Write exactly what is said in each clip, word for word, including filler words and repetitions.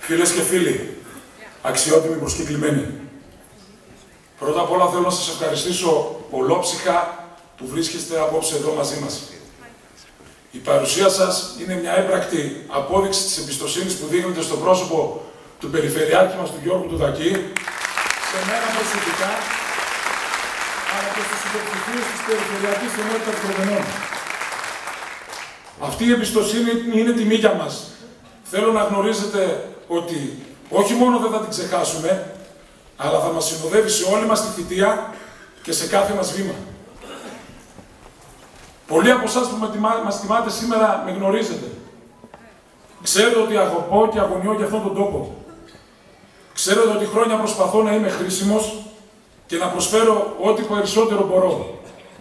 Φίλες και φίλοι, αξιότιμοι προσκεκλημένοι, πρώτα απ' όλα θέλω να σας ευχαριστήσω ολόψυχα που βρίσκεστε απόψε εδώ μαζί μας. Η παρουσία σας είναι μια έμπρακτη απόδειξη της εμπιστοσύνης που δείχνετε στο πρόσωπο του Περιφερειάρχη μας, του Γιώργου Τουδακή, σε μένα προσωπικά, αλλά και στους υποψηφίους της Περιφερειακής Ενότητας Γρεβενών. Αυτή η εμπιστοσύνη είναι τιμή για μας. Θέλω να γνωρίζετε ότι όχι μόνο δεν θα την ξεχάσουμε, αλλά θα μας συνοδεύει σε όλη μας τη θητεία και σε κάθε μας βήμα. Πολλοί από εσάς που μας τιμάτε σήμερα με γνωρίζετε. Ξέρετε ότι αγαπώ και αγωνιώ για αυτόν τον τόπο. Ξέρετε ότι χρόνια προσπαθώ να είμαι χρήσιμος και να προσφέρω ό,τι περισσότερο μπορώ.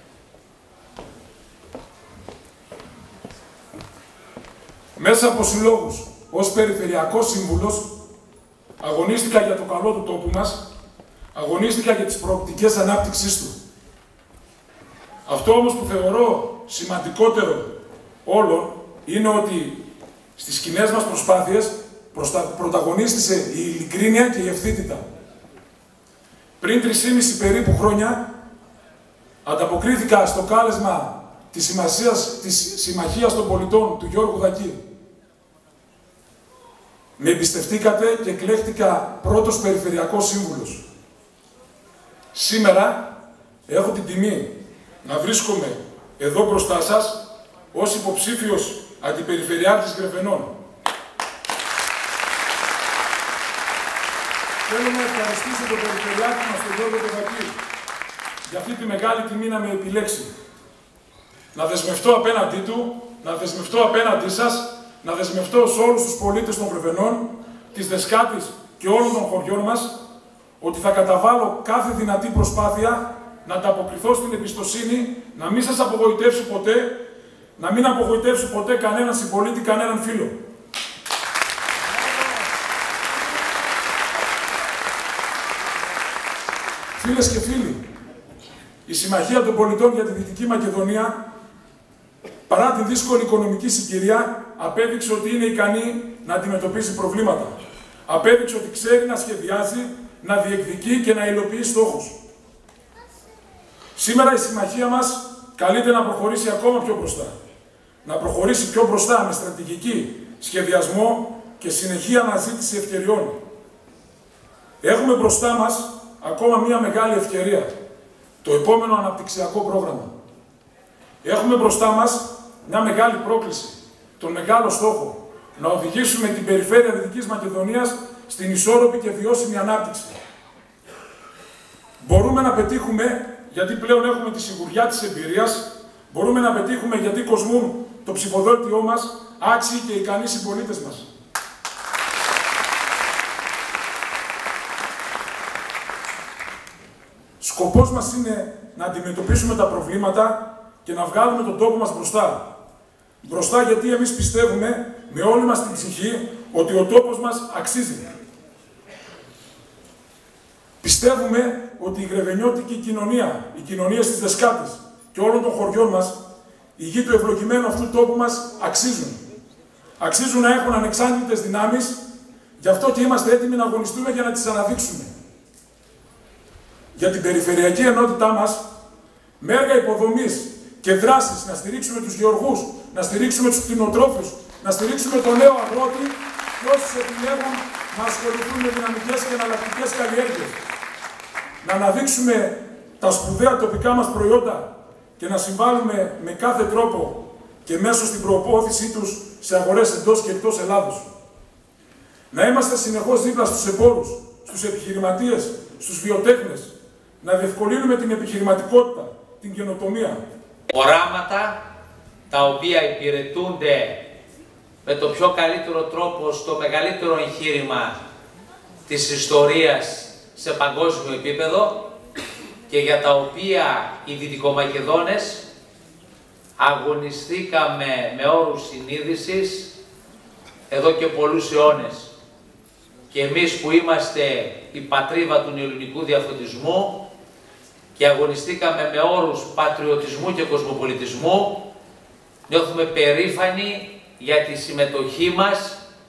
Μέσα από συλλόγους, ως Περιφερειακός Σύμβουλος, αγωνίστηκα για το καλό του τόπου μας, αγωνίστηκα για τις προοπτικές ανάπτυξής του. Αυτό όμως που θεωρώ σημαντικότερο όλων είναι ότι στις κοινές μας προσπάθειες πρωταγωνίστησε η ειλικρίνεια και η ευθύτητα. Πριν τρεισήμισι περίπου χρόνια ανταποκρίθηκα στο κάλεσμα της, σημασίας, της Συμμαχίας των Πολιτών του Γιώργου Δακή. Με εμπιστευτήκατε και εκλέχτηκα πρώτος Περιφερειακός Σύμβουλος. Σήμερα έχω την τιμή να βρίσκομαι εδώ μπροστά σας ως υποψήφιος Αντιπεριφερειάρχης Γρεβενών. Θέλω να ευχαριστήσω τον Περιφερειάρχη μας, τον Γιώργο Τουδακή, για αυτή τη μεγάλη τιμή να με επιλέξει. Να δεσμευτώ απέναντί του, να δεσμευτώ απέναντί σας, να δεσμευτώ σε όλους τους πολίτες των Γρεβενών, της Δεσκάτης και όλων των χωριών μας, ότι θα καταβάλω κάθε δυνατή προσπάθεια να ανταποκριθώ στην εμπιστοσύνη, να μην σας απογοητεύσω ποτέ, να μην απογοητεύσω ποτέ κανέναν συμπολίτη, κανέναν φίλο. Φίλες και φίλοι, η Συμμαχία των Πολιτών για τη Δυτική Μακεδονία, παρά την δύσκολη οικονομική συγκυρία, απέδειξε ότι είναι ικανή να αντιμετωπίσει προβλήματα. Απέδειξε ότι ξέρει να σχεδιάζει, να διεκδικεί και να υλοποιεί στόχους. Σήμερα η Συμμαχία μας καλείται να προχωρήσει ακόμα πιο μπροστά. Να προχωρήσει πιο μπροστά με στρατηγική, σχεδιασμό και συνεχή αναζήτηση ευκαιριών. Έχουμε μπροστά μας ακόμα μία μεγάλη ευκαιρία. Το επόμενο αναπτυξιακό πρόγραμμα. Έχουμε μπροστά μας μια μεγάλη πρόκληση. Τον μεγάλο στόχο. Να οδηγήσουμε την περιφέρεια Δυτικής Μακεδονίας στην ισόρροπη και βιώσιμη ανάπτυξη. Μπορούμε να πετύχουμε, γιατί πλέον έχουμε τη σιγουριά της εμπειρίας, μπορούμε να πετύχουμε γιατί κοσμούν το ψηφοδέλτιό μας άξιοι και ικανοί συμπολίτες μας. Σκοπός μας είναι να αντιμετωπίσουμε τα προβλήματα και να βγάλουμε τον τόπο μας μπροστά. Μπροστά γιατί εμείς πιστεύουμε με όλη μας την ψυχή ότι ο τόπος μας αξίζει. Πιστεύουμε ότι η γρεβενιώτικη κοινωνία, οι κοινωνίες της Δεσκάτης και όλων των χωριών μας, η γη του ευλογημένου αυτού τόπου μας αξίζουν. Αξίζουν να έχουν ανεξάρτητες δυνάμεις, γι' αυτό και είμαστε έτοιμοι να αγωνιστούμε για να τις αναδείξουμε. Για την Περιφερειακή Ενότητά μας, με έργα υποδομής και δράσεις να στηρίξουμε τους γεωργούς, να στηρίξουμε τους κτηνοτρόφους, να στηρίξουμε τον νέο αγρότη και όσους επιλέγουν να ασχοληθούν με δυναμικές και εναλλακτικές καλλιέργειες. Να αναδείξουμε τα σπουδαία τοπικά μας προϊόντα και να συμβάλλουμε με κάθε τρόπο και μέσω στην προώθησή τους σε αγορές εντός και εκτός Ελλάδος. Να είμαστε συνεχώς δίπλα στους εμπόρους, στους επιχειρηματίες, στους βιοτέχνες, να διευκολύνουμε την επιχειρηματικότητα, την καινοτομία. Οράματα τα οποία υπηρετούνται με το πιο καλύτερο τρόπο στο μεγαλύτερο εγχείρημα της ιστορίας σε παγκόσμιο επίπεδο και για τα οποία οι Δυτικομακεδόνες αγωνιστήκαμε με όρους συνείδησης εδώ και πολλούς αιώνες. Και εμείς που είμαστε η πατρίδα του ελληνικού διαφωτισμού και αγωνιστήκαμε με όρους πατριωτισμού και κοσμοπολιτισμού, νιώθουμε περήφανοι για τη συμμετοχή μας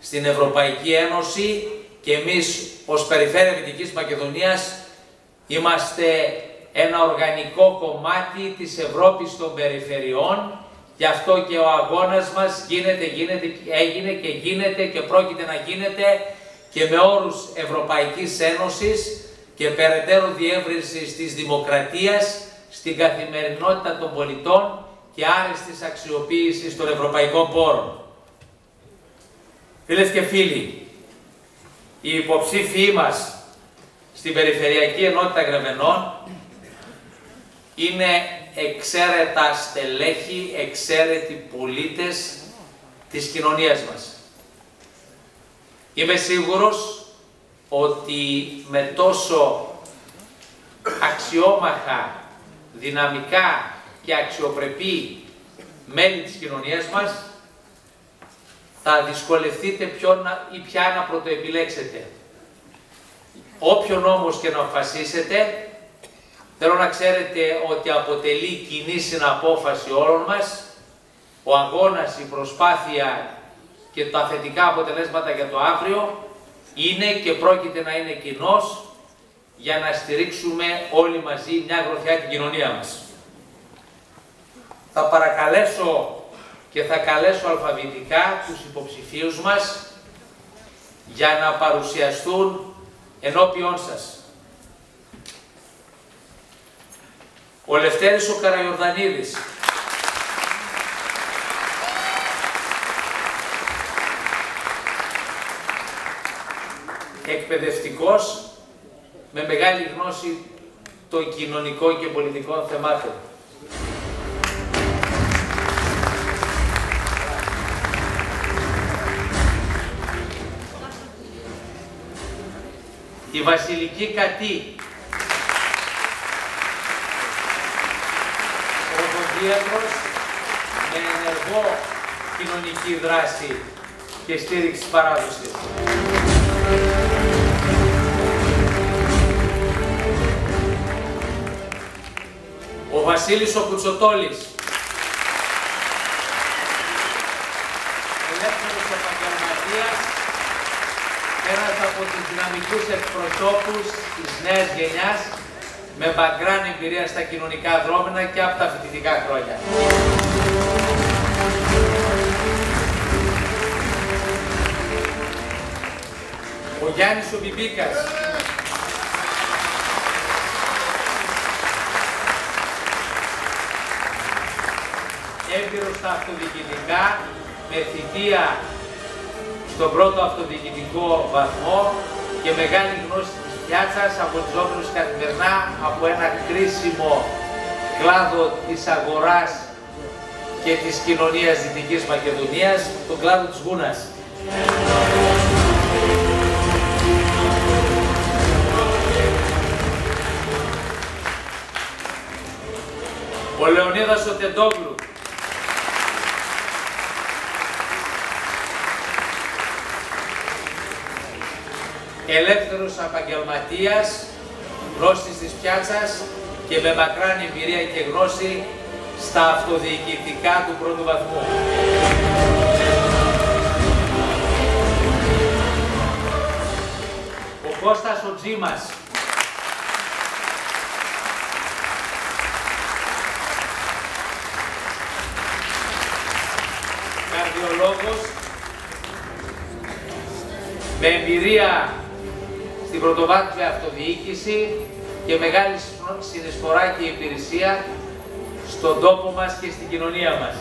στην Ευρωπαϊκή Ένωση και εμείς ως Περιφέρεια Δυτικής Μακεδονίας είμαστε ένα οργανικό κομμάτι της Ευρώπης των περιφερειών. Γι' αυτό και ο αγώνας μας γίνεται, γίνεται, έγινε και γίνεται και πρόκειται να γίνεται και με όρους Ευρωπαϊκής Ένωσης και περαιτέρω διεύρυνσης της δημοκρατίας στην καθημερινότητα των πολιτών και άρεστης αξιοποίησης των ευρωπαϊκών πόρων. Φίλες και φίλοι, οι υποψήφοι μας στην Περιφερειακή Ενότητα Γρεβενών είναι εξαίρετα στελέχη, εξαίρετοι πολίτες της κοινωνίας μας. Είμαι σίγουρος ότι με τόσο αξιόμαχα, δυναμικά και αξιοπρεπή μέλη της κοινωνίας μας θα δυσκολευτείτε ποιον ή ποια να πρωτοεπιλέξετε. Όποιον όμως και να αποφασίσετε, θέλω να ξέρετε ότι αποτελεί κοινή συναπόφαση όλων μας, ο αγώνας, η προσπάθεια και τα θετικά αποτελέσματα για το αύριο είναι και πρόκειται να είναι κοινός για να στηρίξουμε όλοι μαζί μια γροθιά την κοινωνία μας. Θα παρακαλέσω και θα καλέσω αλφαβητικά τους υποψηφίους μας για να παρουσιαστούν ενώπιόν σας. Ο Λευτέρης ο Καραϊορδανίδης. Εκπαιδευτικός με μεγάλη γνώση των κοινωνικών και πολιτικών θεμάτων. Η Βασιλική Κατή. Οδοντίατρος με ενεργό κοινωνική δράση και στήριξη της παράδοσης. Ο Βασίλης ο Κουτσοτόλης. Ελεύθερος επαγγελματίας, ένας από τους δυναμικούς εκπροσώπους της νέας γενιάς, με background εμπειρία στα κοινωνικά δρόμενα και από τα φοιτητικά χρόνια. Ο Γιάννης ο Μπιμπίκας. Έμπειρος στα αυτοδιοικητικά, με θητεία στον πρώτο αυτοδιοικητικό βαθμό και μεγάλη γνώση της πιάτσας, αγωνιζόμενος καθημερινά από ένα κρίσιμο κλάδο της αγοράς και της κοινωνίας Δυτικής Μακεδονίας, τον κλάδο της γούνας. Ο Λεωνίδας ο Τεντόγλου. Ελεύθερος επαγγελματίας, γνώστης της πιάτσας και με μακράν εμπειρία και γνώση στα αυτοδιοικητικά του πρώτου βαθμού. Ο Κώστας ο Τζίμας. Καρδιολόγος με εμπειρία στην πρωτοβάθμια αυτοδιοίκηση και μεγάλη συνεισφορά και υπηρεσία στον τόπο μας και στην κοινωνία μας.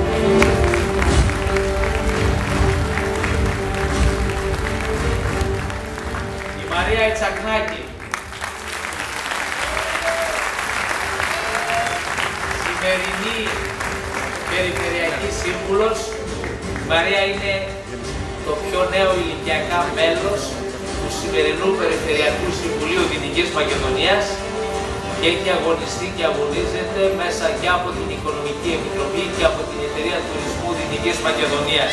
Η Μαρία Ετσακνάκη. Σημερινή Περιφερειακή Σύμβουλος. Η Μαρία είναι το πιο νέο ηλικιακά μέλος του σημερινού Περιφερειακού Συμβουλίου Δυτικής Μακεδονίας και έχει αγωνιστεί και αγωνίζεται μέσα και από την Οικονομική Επιτροπή και από την Εταιρεία Τουρισμού Δυτικής Μακεδονίας.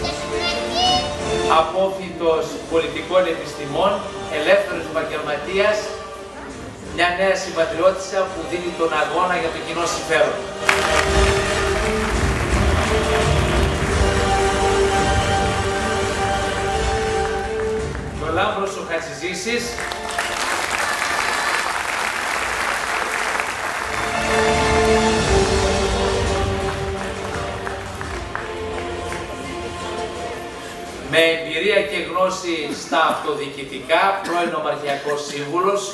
Απόφοιτος πολιτικών επιστημών, ελεύθερος επαγγελματίας, μια νέα συμπατριώτισσα που δίνει τον αγώνα για το κοινό συμφέρον. στήριξης. Με εμπειρία και γνώση στα αυτοδιοικητικά, πρώην Ομαρχιακός Σύμβουλος,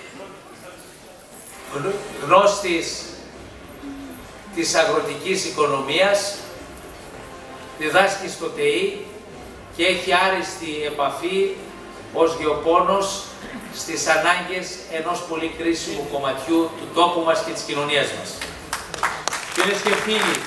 γνώστης της αγροτικής οικονομίας, διδάσκει στο ΤΕΙ και έχει άριστη επαφή ως γεωπόνος στις ανάγκες ενός πολύ κρίσιμου κομματιού του τόπου μας και της κοινωνίας μας. Κυρίες και φίλοι,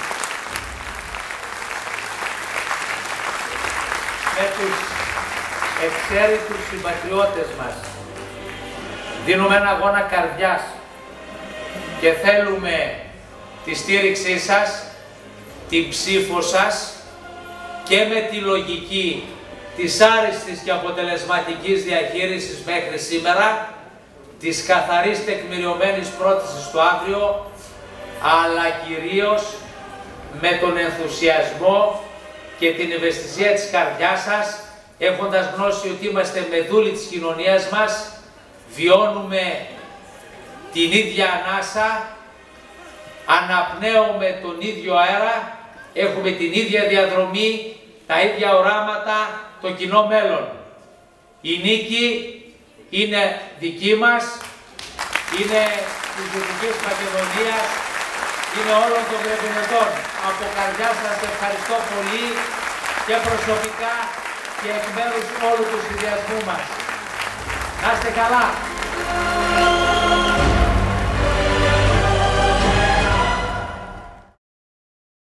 με τους εξαίρετους συμπατριώτες μας δίνουμε ένα αγώνα καρδιάς και θέλουμε τη στήριξή σας, την ψήφο σας και με τη λογική της άριστης και αποτελεσματικής διαχείρισης μέχρι σήμερα, της καθαρής τεκμηριωμένης πρότασης στο αύριο, αλλά κυρίως με τον ενθουσιασμό και την ευαισθησία της καρδιάς σας, έχοντας γνώση ότι είμαστε μεδούλοι της κοινωνίας μας, βιώνουμε την ίδια ανάσα, αναπνέουμε τον ίδιο αέρα, έχουμε την ίδια διαδρομή, τα ίδια οράματα, το κοινό μέλλον. Η νίκη είναι δική μας, είναι της Δυτικής Μακεδονίας, είναι όλων των Γρεβενετών. Από καρδιά σας ευχαριστώ πολύ και προσωπικά και εκ μέρους όλου του συνδυασμού μας. Να είστε καλά!